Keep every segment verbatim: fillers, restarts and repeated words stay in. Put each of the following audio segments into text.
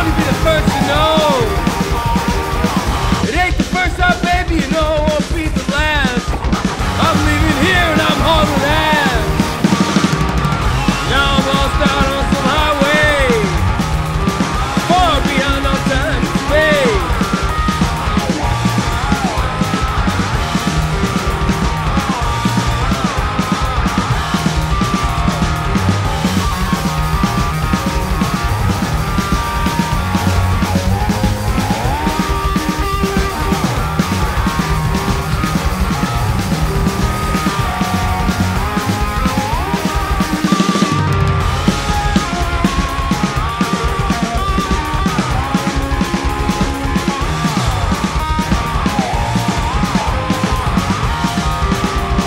probably be the first to know. It ain't the first time, baby, you know it won't be the last. I'm leaving here and I'm hauling ass. Now I'm lost out on some highway, far beyond all time and space.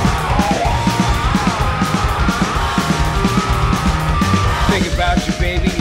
Think about you, baby.